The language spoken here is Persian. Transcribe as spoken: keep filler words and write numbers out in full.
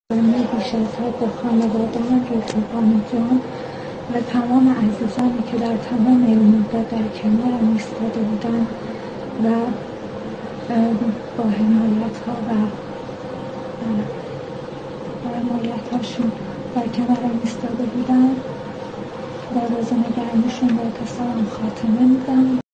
بیش از حد به خانواده‌ام، رفیقان جان و تمام عزیزانی که در تمام این مدت در کنارم ایستاده بودن و با حمایت‌ها و حمایت‌هاشون در کنارم ایستاده بودن، در روز نگرانیشون به اتصالم خاتمه میدم.